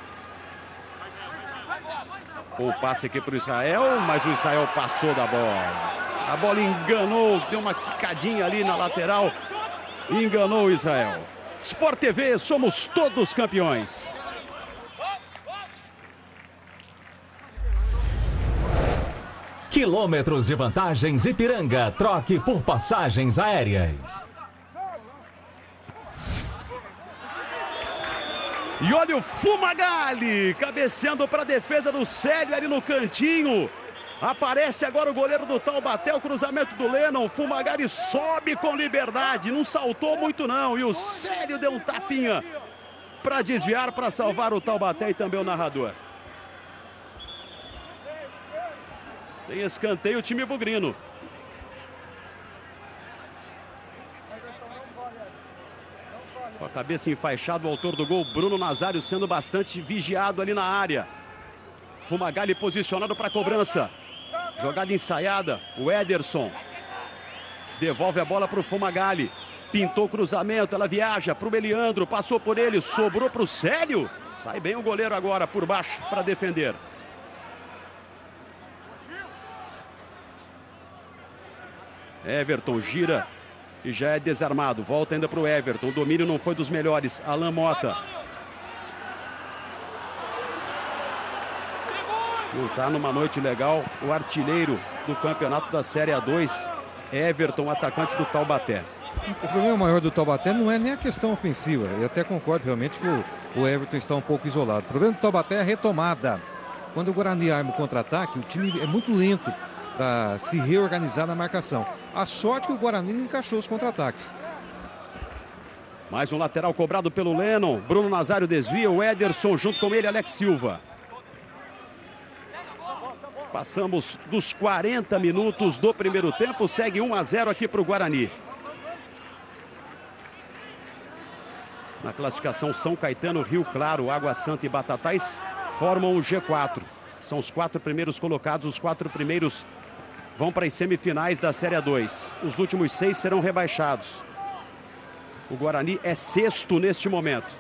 O passe aqui para o Israel. Mas o Israel passou da bola. A bola enganou. Deu uma quicadinha ali na lateral. Enganou o Israel. Sport TV, somos todos campeões. Quilômetros de vantagens Ipiranga. Troque por passagens aéreas. E olha o Fumagalli cabeceando para a defesa do Célio ali no cantinho. Aparece agora o goleiro do Taubaté, o cruzamento do Lennon. O Fumagalli sobe com liberdade, não saltou muito não. E o Célio deu um tapinha para desviar, para salvar o Taubaté e também o narrador. Tem escanteio o time bugrino. Com a cabeça enfaixada, o autor do gol, Bruno Nazário, sendo bastante vigiado ali na área. Fumagalli posicionado para cobrança. Jogada ensaiada. O Ederson devolve a bola para o Fumagalli. Pintou cruzamento, ela viaja para o Meliandro, passou por ele, sobrou para o Célio. Sai bem o goleiro agora por baixo para defender. Everton gira e já é desarmado. Volta ainda para o Everton. O domínio não foi dos melhores. Alan Mota. Não está numa noite legal o artilheiro do campeonato da Série A2, Everton, atacante do Taubaté. O problema maior do Taubaté não é nem a questão ofensiva. Eu até concordo realmente que o Everton está um pouco isolado. O problema do Taubaté é a retomada. Quando o Guarani arma o contra-ataque, o time é muito lento para se reorganizar na marcação. A sorte que o Guarani não encaixou os contra-ataques. Mais um lateral cobrado pelo Lennon. Bruno Nazário desvia, o Ederson junto com ele, Alex Silva. Passamos dos 40 minutos do primeiro tempo. Segue 1-0 aqui para o Guarani. Na classificação, São Caetano, Rio Claro, Água Santa e Batatais formam o G4. São os 4 primeiros colocados. Os 4 primeiros vão para as semifinais da Série A2. Os últimos 6 serão rebaixados. O Guarani é 6º neste momento.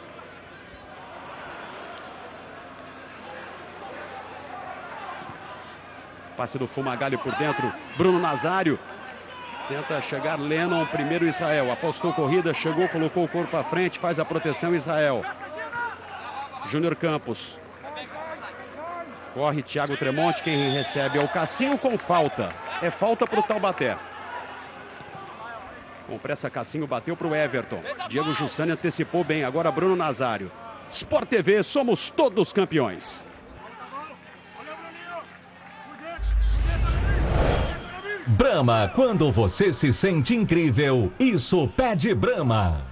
Passe do Fumagalli por dentro. Bruno Nazário. Tenta chegar Lennon, primeiro Israel. Apostou corrida, chegou, colocou o corpo à frente, faz a proteção Israel. Júnior Campos. Corre Thiago Tremonti, quem recebe é o Cassinho com falta. É falta para o Taubaté. Com pressa, Cassinho bateu para o Everton. Diego Jussani antecipou bem, agora Bruno Nazário. Sport TV, somos todos campeões. Brahma, quando você se sente incrível, isso pede Brahma.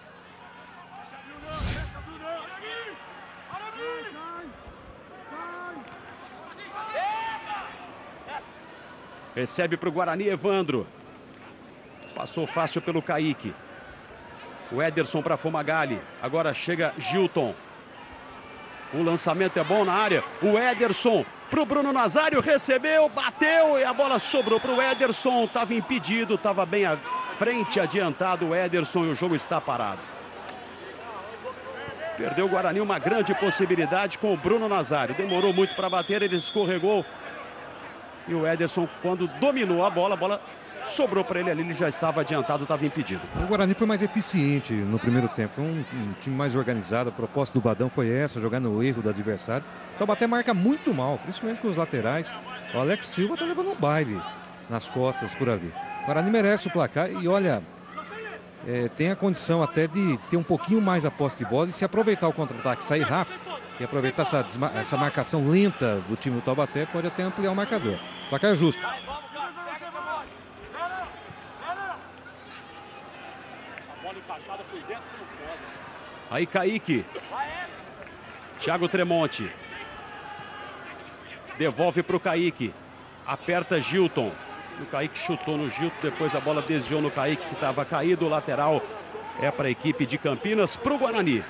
Recebe para o Guarani Evandro. Passou fácil pelo Kaique. O Ederson para Fumagalli. Agora chega Gilton. O lançamento é bom na área. O Ederson para o Bruno Nazário. Recebeu, bateu e a bola sobrou para o Ederson. Estava impedido, estava bem à frente, adiantado o Ederson e o jogo está parado. Perdeu o Guarani uma grande possibilidade com o Bruno Nazário. Demorou muito para bater, ele escorregou. E o Ederson, quando dominou a bola sobrou para ele ali, ele já estava adiantado, estava impedido. O Guarani foi mais eficiente no primeiro tempo, um time mais organizado. A proposta do Badão foi essa, jogar no erro do adversário. O Taubaté marca muito mal, principalmente com os laterais. O Alex Silva está levando um baile nas costas por ali. O Guarani merece o placar e olha, tem a condição até de ter um pouquinho mais a posse de bola e se aproveitar o contra-ataque, sair rápido e aproveitar essa marcação lenta do time do Taubaté, pode até ampliar o marcador. O placar é justo. Aí Kaique. Thiago Tremonti. Devolve para o Kaique. Aperta Gilton. O Kaique chutou no Gilton. Depois a bola desviou no Kaique, que estava caído. O lateral é para a equipe de Campinas, para o Guarani.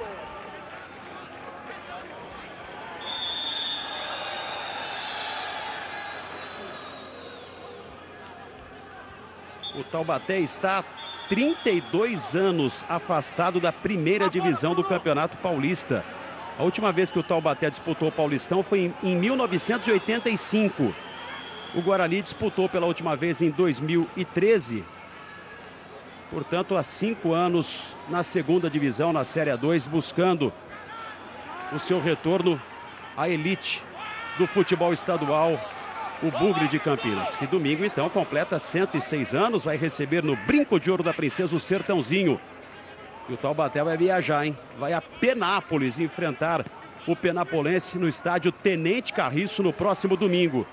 O Taubaté está 32 anos afastado da primeira divisão do Campeonato Paulista. A última vez que o Taubaté disputou o Paulistão foi em 1985. O Guarani disputou pela última vez em 2013. Portanto, há 5 anos na segunda divisão, na Série A2, buscando o seu retorno à elite do futebol estadual. O Bugre de Campinas, que domingo então completa 106 anos, vai receber no Brinco de Ouro da Princesa o Sertãozinho. E o Taubaté vai viajar, hein? Vai a Penápolis enfrentar o Penapolense no estádio Tenente Carriço no próximo domingo.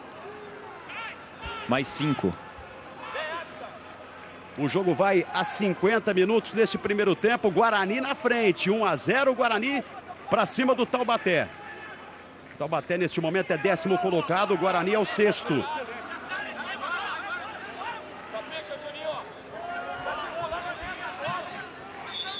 Mais 5. O jogo vai a 50 minutos neste primeiro tempo. Guarani na frente, 1-0 Guarani para cima do Taubaté. Taubaté neste momento é 10º colocado, o Guarani é o 6º.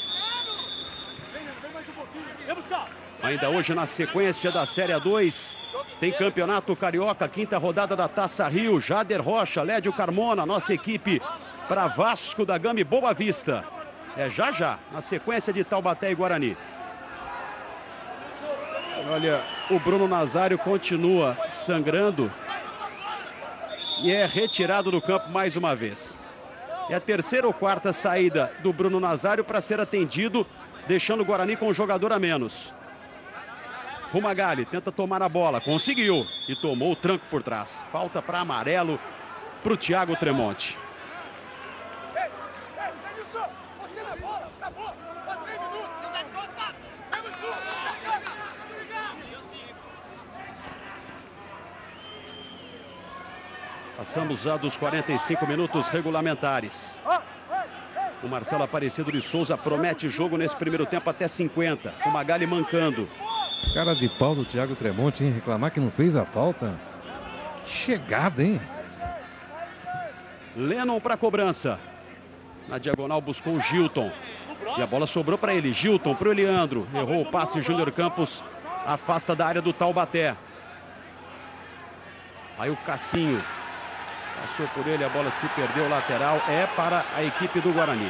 Ainda hoje na sequência da Série A2, Tem campeonato carioca, quinta rodada da Taça Rio. Jader Rocha, Lédio Carmona, nossa equipe para Vasco da Gama e Boa Vista. É já, na sequência de Taubaté e Guarani. Olha, o Bruno Nazário continua sangrando e é retirado do campo mais uma vez. É a terceira ou quarta saída do Bruno Nazário para ser atendido, deixando o Guarani com um jogador a menos. Fumagalli tenta tomar a bola, conseguiu e tomou o tranco por trás. Falta para amarelo para o Thiago Tremonti. Passamos já dos 45 minutos regulamentares. O Marcelo Aparecido de Souza promete jogo nesse primeiro tempo até 50. Fumagalli mancando. Cara de pau do Thiago Tremonti, hein? Reclamar que não fez a falta. Que chegada, hein? Lennon para cobrança. Na diagonal buscou o Gilton. E a bola sobrou para ele. Gilton para o Eliandro. Errou o passe. Júnior Campos afasta da área do Taubaté. Aí o Cassinho. Passou por ele, a bola se perdeu, lateral. É para a equipe do Guarani.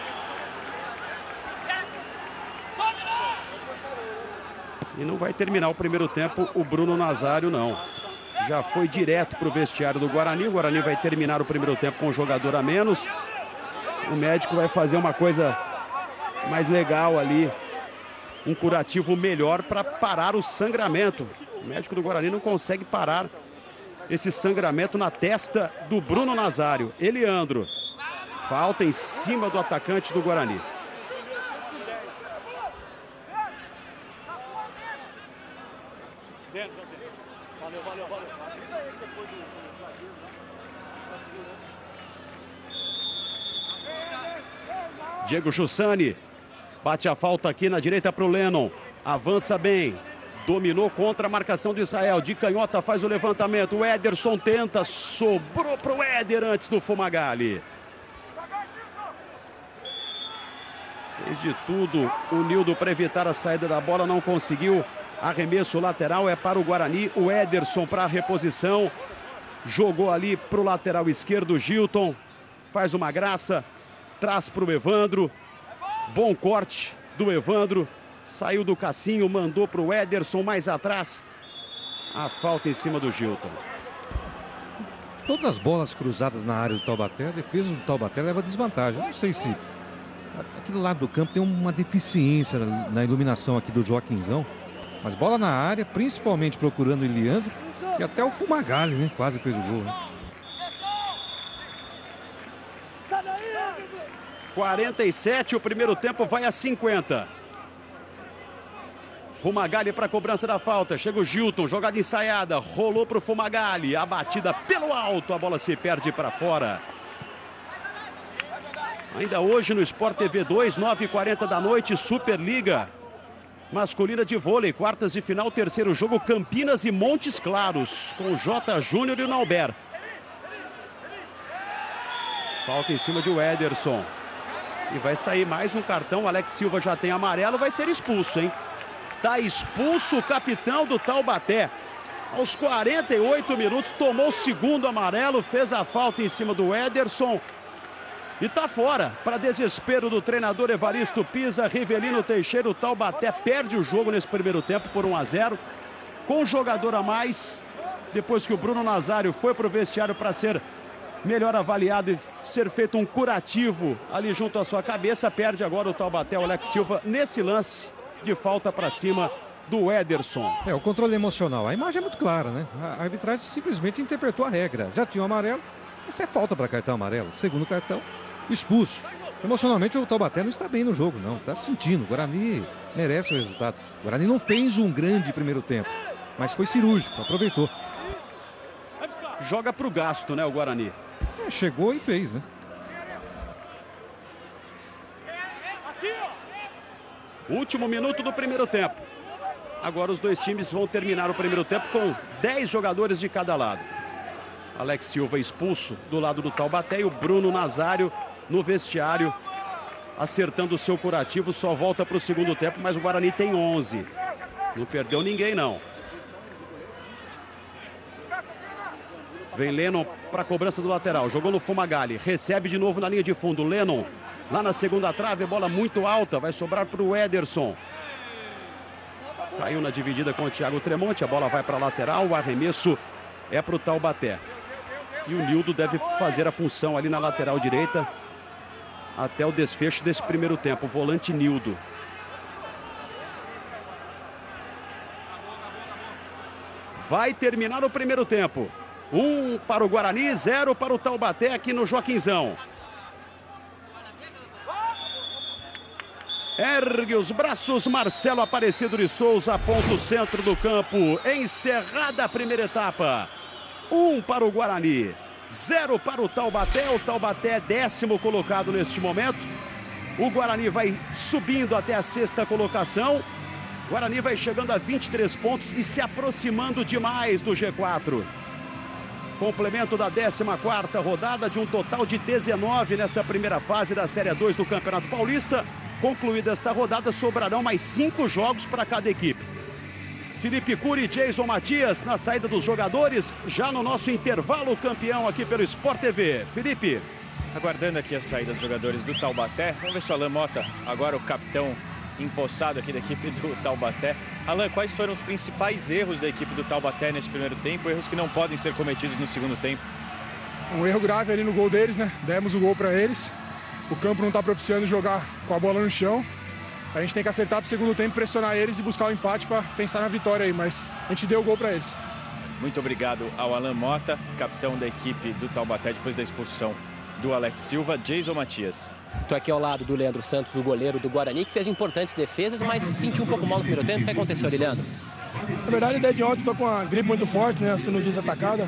E não vai terminar o primeiro tempo o Bruno Nazário, não. Já foi direto para o vestiário do Guarani. O Guarani vai terminar o primeiro tempo com um jogador a menos. O médico vai fazer uma coisa mais legal ali. Um curativo melhor para parar o sangramento. O médico do Guarani não consegue parar esse sangramento na testa do Bruno Nazário. Eliandro. Falta em cima do atacante do Guarani. Diego Jussani. Bate a falta aqui na direita para o Lennon. Avança bem. Dominou contra a marcação do Israel. De canhota faz o levantamento. O Ederson tenta. Sobrou para o Éder antes do Fumagalli. Fez de tudo o Nildo para evitar a saída da bola. Não conseguiu. Arremesso lateral é para o Guarani. O Ederson para a reposição. Jogou ali para o lateral esquerdo. Gilton faz uma graça. Traz para o Evandro. Bom corte do Evandro. Saiu do Cassinho, mandou para o Ederson mais atrás. A falta em cima do Gilton. Todas as bolas cruzadas na área do Taubaté, a defesa do Taubaté leva desvantagem. Não sei se aquele lado do campo tem uma deficiência na iluminação aqui do Joaquinzão. Mas bola na área, principalmente procurando o Eliandro. E até o Fumagalli, né? Quase fez o gol, né? 47, o primeiro tempo vai a 50. Fumagalli para a cobrança da falta. Chega o Gilton, jogada ensaiada. Rolou para o Fumagalli. A batida pelo alto. A bola se perde para fora. Ainda hoje no Sport TV 2, 9h40 da noite, Superliga masculina de vôlei. Quartas de final, terceiro jogo, Campinas e Montes Claros. Com o J. Júnior e o Nauber. Falta em cima de Ederson. E vai sair mais um cartão. O Alex Silva já tem amarelo. Vai ser expulso, hein? Tá expulso o capitão do Taubaté. Aos 48 minutos, tomou o segundo amarelo, fez a falta em cima do Ederson. E tá fora, para desespero do treinador Evaristo Pisa. Rivelino Teixeira, o Taubaté perde o jogo nesse primeiro tempo por 1-0. Com um jogador a mais, depois que o Bruno Nazário foi para o vestiário para ser melhor avaliado e ser feito um curativo ali junto à sua cabeça. Perde agora o Taubaté, o Alex Silva, nesse lance de falta para cima do Ederson. O controle emocional. A imagem é muito clara, né? A arbitragem simplesmente interpretou a regra. Já tinha o amarelo, essa é falta para cartão amarelo. Segundo cartão, expulso. Emocionalmente o Taubaté não está bem no jogo, não. Está sentindo. O Guarani merece o resultado. O Guarani não fez um grande primeiro tempo, mas foi cirúrgico, aproveitou. Joga para o gasto, né, o Guarani? Chegou e fez, né? Último minuto do primeiro tempo. Agora os dois times vão terminar o primeiro tempo com 10 jogadores de cada lado. Alex Silva expulso do lado do Taubaté e o Bruno Nazário no vestiário acertando o seu curativo. Só volta para o segundo tempo, mas o Guarani tem 11. Não perdeu ninguém, não. Vem Lennon para a cobrança do lateral. Jogou no Fumagalli. Recebe de novo na linha de fundo. Lennon lá na segunda trave. Bola muito alta. Vai sobrar para o Ederson. Caiu na dividida com o Thiago Tremonti. A bola vai para a lateral. O arremesso é para o Taubaté. E o Nildo deve fazer a função ali na lateral direita até o desfecho desse primeiro tempo. O volante Nildo. Vai terminar o primeiro tempo. 1 para o Guarani, 0 para o Taubaté aqui no Joaquinzão. Ergue os braços, Marcelo Aparecido de Souza, ponto centro do campo. Encerrada a primeira etapa. 1 para o Guarani, 0 para o Taubaté. O Taubaté é 10º colocado neste momento. O Guarani vai subindo até a 6ª colocação. O Guarani vai chegando a 23 pontos e se aproximando demais do G4. Complemento da 14ª rodada, de um total de 19 nessa primeira fase da Série 2 do Campeonato Paulista. Concluída esta rodada, sobrarão mais 5 jogos para cada equipe. Felipe Cury e Jason Matias na saída dos jogadores, já no nosso intervalo campeão aqui pelo Sport TV. Felipe. Aguardando aqui a saída dos jogadores do Taubaté. Vamos ver se o Alan Mota, agora o capitão empossado aqui da equipe do Taubaté. Alan, quais foram os principais erros da equipe do Taubaté nesse primeiro tempo? Erros que não podem ser cometidos no segundo tempo. Um erro grave ali no gol deles, né? Demos o gol para eles. O campo não está propiciando jogar com a bola no chão. A gente tem que acertar para o segundo tempo, pressionar eles e buscar o empate para pensar na vitória aí. Mas a gente deu o gol para eles. Muito obrigado ao Alan Mota, capitão da equipe do Taubaté depois da expulsão do Alex Silva. Jason Matias. Estou aqui ao lado do Leandro Santos, o goleiro do Guarani, que fez importantes defesas, mas se sentiu um pouco mal no primeiro tempo. O que aconteceu ali, Leandro? Na verdade, desde ontem estou com uma gripe muito forte, né? A sinusite atacada.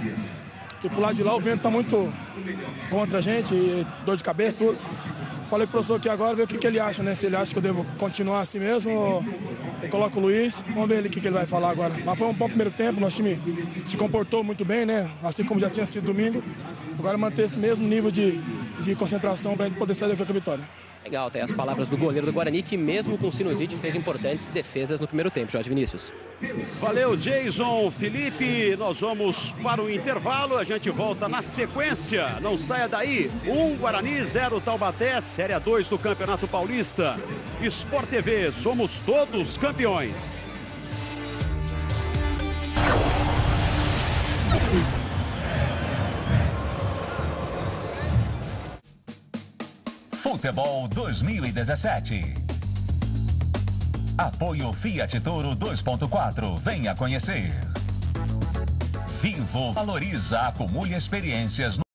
E pro lado de lá o vento está muito contra a gente, dor de cabeça, tudo. Falei pro professor aqui agora, ver o que ele acha, né? Se ele acha que eu devo continuar assim mesmo ou eu coloco o Luiz. Vamos ver o que ele vai falar agora. Mas foi um bom primeiro tempo, nosso time se comportou muito bem, né? Assim como já tinha sido domingo. Agora manter esse mesmo nível de concentração para a gente poder sair daqui com a vitória. Legal, tem as palavras do goleiro do Guarani, que mesmo com sinusite fez importantes defesas no primeiro tempo. Jorge Vinícius. Valeu, Jason, Felipe. Nós vamos para o intervalo. A gente volta na sequência. Não saia daí. 1 Guarani, 0 Taubaté. Série 2 do Campeonato Paulista. Sport TV, somos todos campeões. Futebol 2017. Apoio Fiat Toro 2.4. Venha conhecer. Vivo valoriza, acumule experiências no